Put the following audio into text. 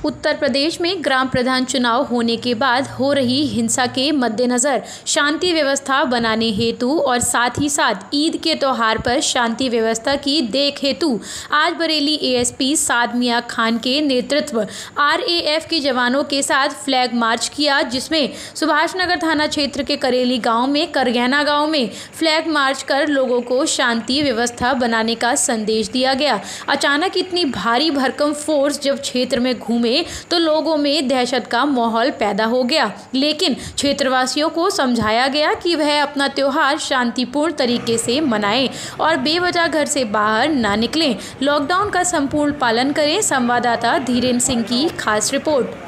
उत्तर प्रदेश में ग्राम प्रधान चुनाव होने के बाद हो रही हिंसा के मद्देनज़र शांति व्यवस्था बनाने हेतु और साथ ही साथ ईद के त्यौहार पर शांति व्यवस्था की देख हेतु आज बरेली एएसपी साद मियां खान के नेतृत्व आरएएफ के जवानों के साथ फ्लैग मार्च किया, जिसमें सुभाष नगर थाना क्षेत्र के करेली गांव में करगैना गांव में फ्लैग मार्च कर लोगों को शांति व्यवस्था बनाने का संदेश दिया गया। अचानक इतनी भारी भरकम फोर्स जब क्षेत्र में घूमे तो लोगों में दहशत का माहौल पैदा हो गया, लेकिन क्षेत्रवासियों को समझाया गया कि वह अपना त्योहार शांतिपूर्ण तरीके से मनाएं और बेवजह घर से बाहर ना निकलें। लॉकडाउन का संपूर्ण पालन करें। संवाददाता धीरेन्द्र सिंह की खास रिपोर्ट।